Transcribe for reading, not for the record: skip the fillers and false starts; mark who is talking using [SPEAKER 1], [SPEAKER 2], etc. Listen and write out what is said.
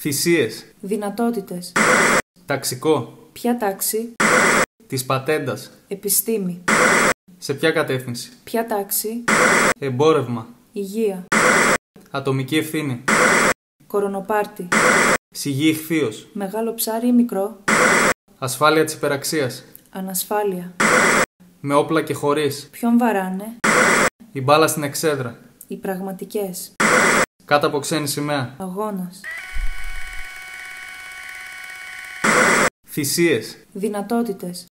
[SPEAKER 1] Θυσίες.
[SPEAKER 2] Δυνατότητες.
[SPEAKER 1] Ταξικό.
[SPEAKER 2] Ποια τάξη?
[SPEAKER 1] Της πατέντας.
[SPEAKER 2] Επιστήμη.
[SPEAKER 1] Σε ποια κατεύθυνση?
[SPEAKER 2] Ποια τάξη?
[SPEAKER 1] Εμπόρευμα.
[SPEAKER 2] Υγεία.
[SPEAKER 1] Ατομική ευθύνη.
[SPEAKER 2] Κορονοπάρτι.
[SPEAKER 1] Σιγή ηχθείος.
[SPEAKER 2] Μεγάλο ψάρι ή μικρό?
[SPEAKER 1] Ασφάλεια της υπεραξίας.
[SPEAKER 2] Ανασφάλεια.
[SPEAKER 1] Με όπλα και χωρίς.
[SPEAKER 2] Ποιον βαράνε?
[SPEAKER 1] Η μπάλα στην εξέδρα.
[SPEAKER 2] Οι πραγματικές.
[SPEAKER 1] Κάτω από ξένη σημαία.
[SPEAKER 2] Αγώνας.
[SPEAKER 1] Θυσίες.
[SPEAKER 2] Δυνατότητες.